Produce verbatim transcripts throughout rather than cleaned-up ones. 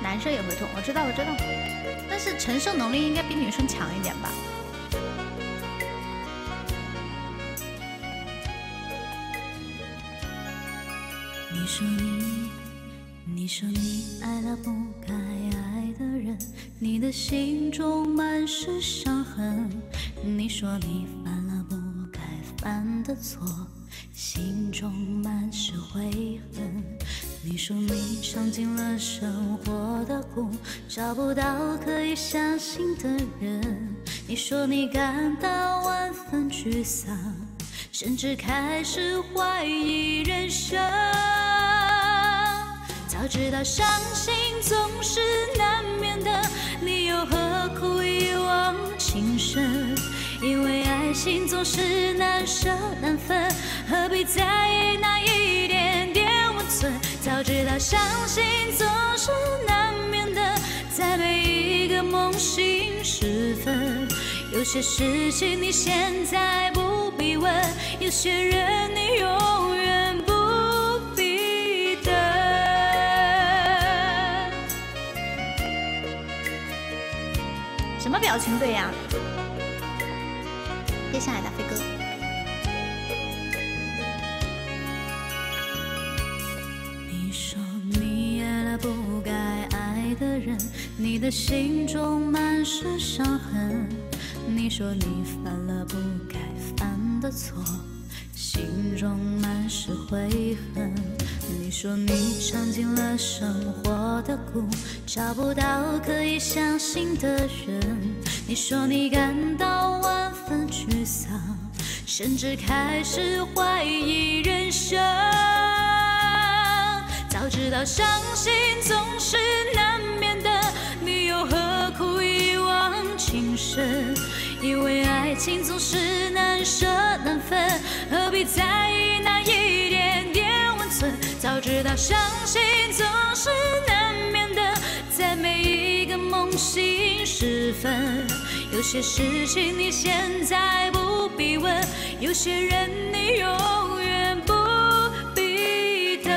男生也会痛，我知道我知道，但是承受能力应该比女生强一点吧。 你说你，你说你爱了不该爱的人，你的心中满是伤痕。你说你犯了不该犯的错，心中满是悔恨。你说你尝尽了生活的苦，找不到可以相信的人。你说你感到万分沮丧，甚至开始怀疑人生。早知道伤心总是难免的，你又何苦一往情深？因为爱情总是难舍难分，何必在意那一点点温存？早知道伤心总是难免的，在每一个梦醒时分，有些事情你现在不必问，有些人你永远不必等。 什么表情对呀？接下来的飞哥。 你说你爱了不该爱的人，你的心中满是伤痕。你说你犯了不该犯的错，心中满是悔恨。你说你尝尽了生活的苦，找不到可以相信的人。你说你感到万分沮丧，甚至开始怀疑人生。早知道伤心总是难免的，你又何苦一往情深？因为爱情总是难舍难分，何必在意那一点点温存？早知道伤心总是难免的，在每一个梦醒时分，有些事情你现在不必问，有些人你永远不必等。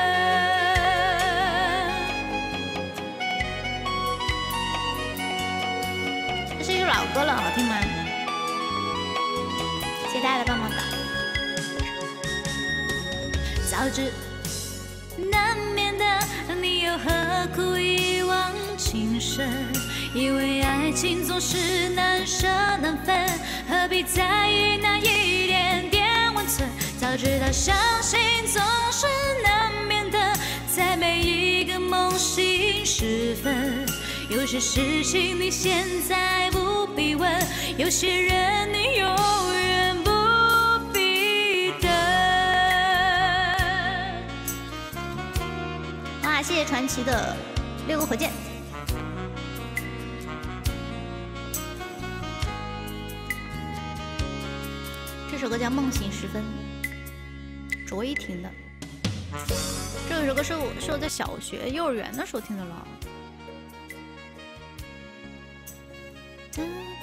这是一首老歌了，好听吗？谢谢大家的棒棒糖。 早知难免的，你又何苦一往情深？因为爱情总是难舍难分，何必在意那一点点温存？早知道伤心总是难免的，在每一个梦醒时分，有些事情你现在不必问，有些人你永远不必等。 哇，谢谢传奇的六个火箭。这首歌叫《梦醒时分》，卓依婷的。这首歌是我是我在小学、幼儿园的时候听的了。